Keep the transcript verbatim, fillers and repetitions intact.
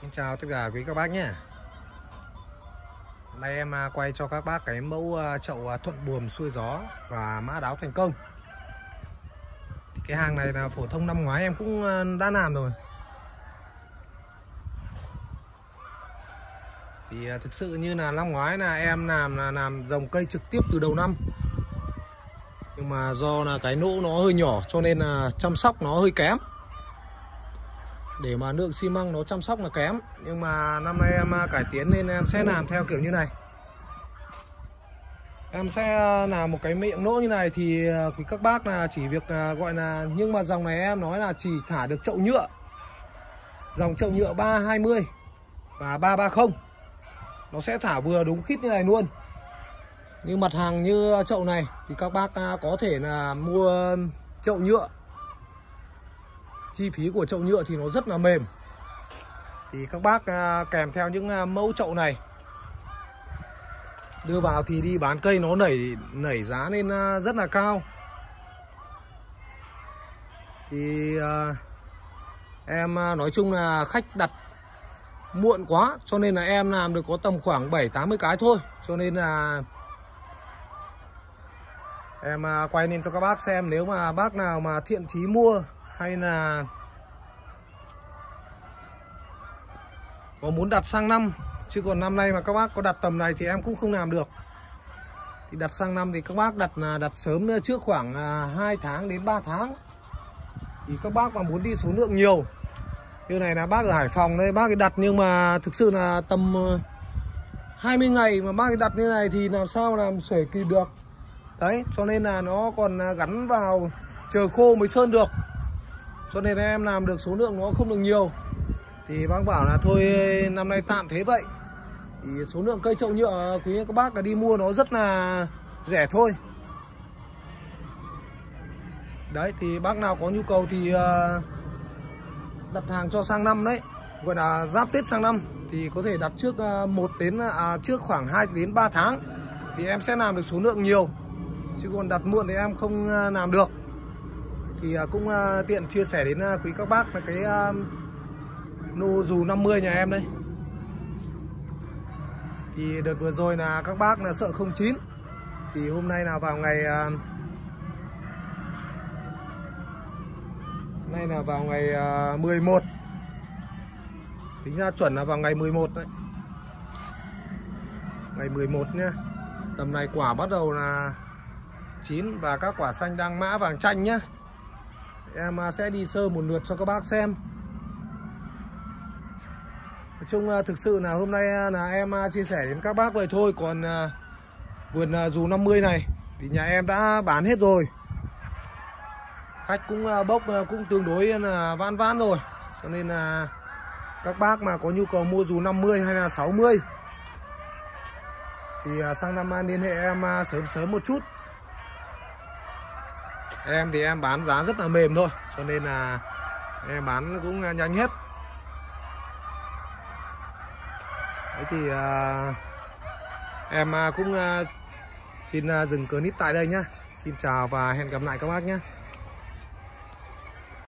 Xin chào tất cả quý các bác nhé. Hôm nay em quay cho các bác cái mẫu chậu thuận buồm xuôi gió và mã đáo thành công. Cái hàng này là phổ thông năm ngoái em cũng đã làm rồi. Thì thực sự như là năm ngoái là em làm là làm dòng cây trực tiếp từ đầu năm. Nhưng mà do là cái nỗ nó hơi nhỏ cho nên là chăm sóc nó hơi kém. Để mà lượng xi măng nó chăm sóc là kém. Nhưng mà năm nay em cải tiến nên em sẽ làm theo kiểu như này. Em sẽ làm một cái miệng nỗ như này thì quý các bác là chỉ việc gọi là, nhưng mà dòng này em nói là chỉ thả được chậu nhựa. Dòng chậu nhựa ba hai mươi và ba ba mươi. Nó sẽ thả vừa đúng khít như này luôn. Nhưng mặt hàng như chậu này thì các bác có thể là mua chậu nhựa. Chi phí của chậu nhựa thì nó rất là mềm. Thì các bác kèm theo những mẫu chậu này đưa vào thì đi bán cây nó nảy nảy giá lên rất là cao. Thì uh, em nói chung là khách đặt muộn quá cho nên là em làm được có tầm khoảng bảy tám mươi cái thôi. Cho nên là em quay lên cho các bác xem, nếu mà bác nào mà thiện chí mua hay là có muốn đặt sang năm, chứ còn năm nay mà các bác có đặt tầm này thì em cũng không làm được. Thì đặt sang năm thì các bác đặt là đặt sớm trước khoảng hai tháng đến ba tháng. Thì các bác mà muốn đi số lượng nhiều, như này là bác ở Hải Phòng đây, bác ấy đặt nhưng mà thực sự là tầm hai mươi ngày mà bác ấy đặt như này thì làm sao làm sể kịp được. Đấy, cho nên là nó còn gắn vào chờ khô mới sơn được. Cho nên là em làm được số lượng nó không được nhiều. Thì bác bảo là thôi năm nay tạm thế vậy. Thì số lượng cây chậu nhựa quý các bác là đi mua nó rất là rẻ thôi. Đấy, thì bác nào có nhu cầu thì đặt hàng cho sang năm đấy, gọi là giáp Tết sang năm, thì có thể đặt trước một đến à, trước khoảng hai đến ba tháng thì em sẽ làm được số lượng nhiều. Chứ còn đặt muộn thì em không làm được. Thì cũng tiện chia sẻ đến quý các bác là cái nô dù năm mươi nhà em đây. Thì đợt vừa rồi là các bác là sợ không chín. Thì hôm nay là vào ngày Nay là vào ngày mười một. Tính ra chuẩn là vào ngày mười một đấy. Ngày mười một nhá. Tầm này quả bắt đầu là chín và các quả xanh đang mã vàng chanh nhá. Em sẽ đi sơ một lượt cho các bác xem. Nói chung thực sự là hôm nay là em chia sẻ đến các bác vậy thôi. Còn vườn dù năm mươi này thì nhà em đã bán hết rồi. Khách cũng bốc cũng tương đối là van ván rồi. Cho nên là các bác mà có nhu cầu mua dù năm mươi hay là sáu mươi thì sang năm liên hệ em sớm sớm một chút. Em thì em bán giá rất là mềm thôi, cho nên là em bán cũng nhanh hết. Đấy thì uh, em cũng uh, xin uh, dừng clip tại đây nhá. Xin chào và hẹn gặp lại các bác nhé.